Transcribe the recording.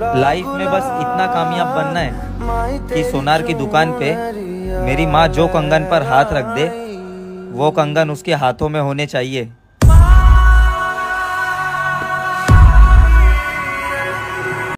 Life में बस इतना कामयाब बनना है कि सोनार की दुकान पे मेरी माँ जो कंगन पर हाथ रख दे वो कंगन उसके हाथों में होने चाहिए।